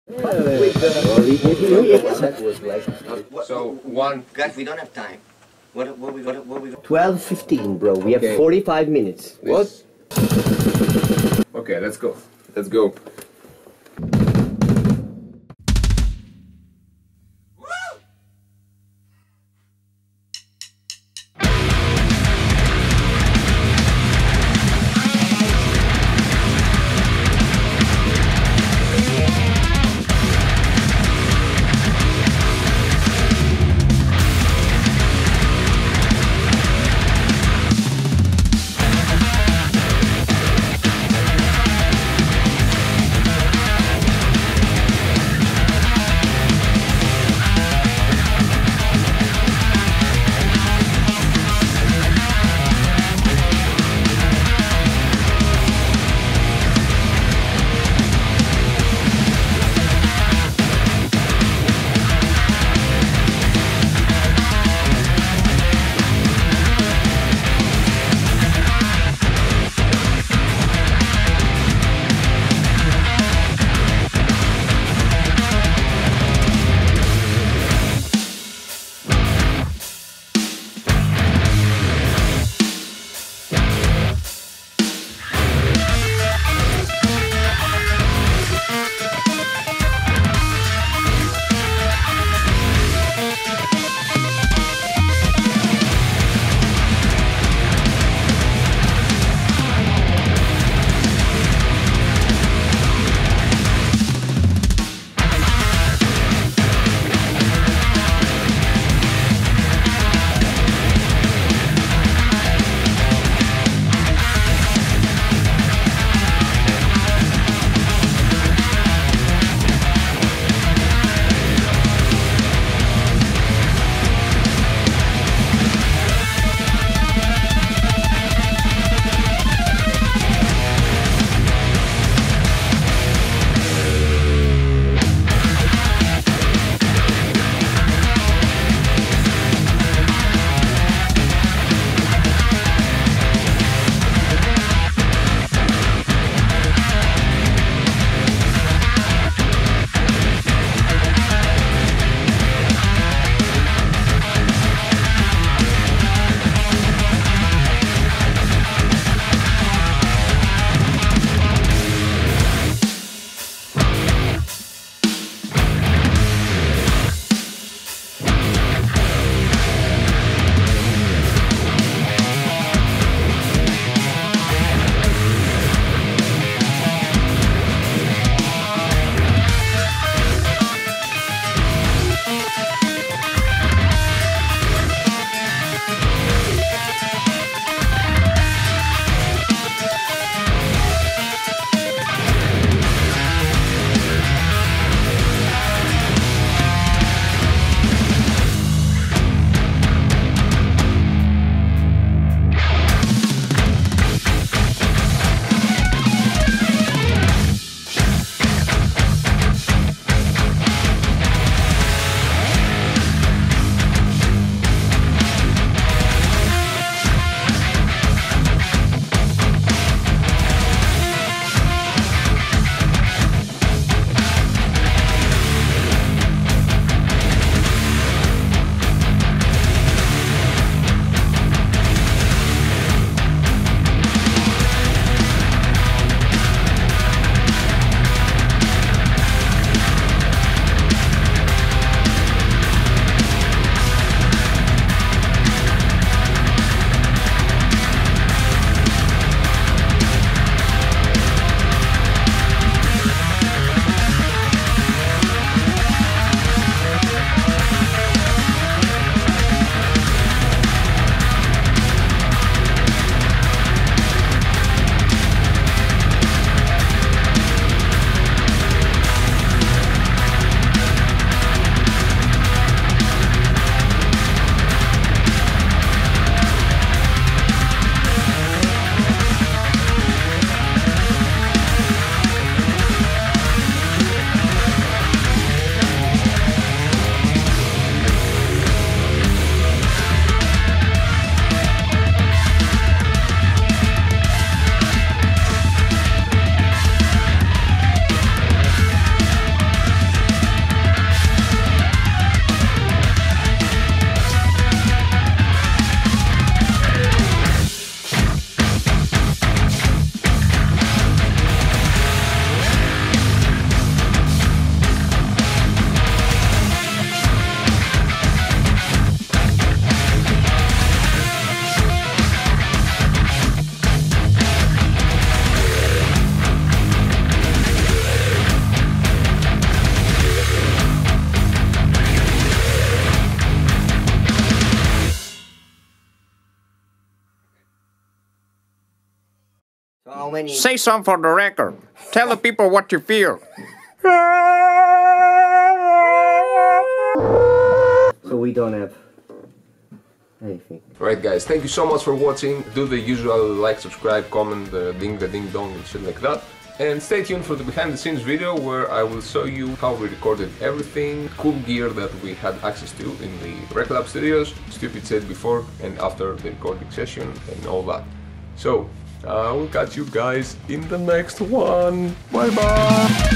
So one. Guys, we don't have time. What we got? 12:15, bro. We have 45 minutes. What? Okay, let's go. Let's go. many. Say some for the record. Tell the people what you feel. So we don't have anything. Right, guys, thank you so much for watching. Do the usual like, subscribe, comment, the ding dong and shit like that. And stay tuned for the behind the scenes video where I will show you how we recorded everything, cool gear that we had access to in the RECLAB studios, stupid said before and after the recording session and all that. So, I will catch you guys in the next one. Bye bye!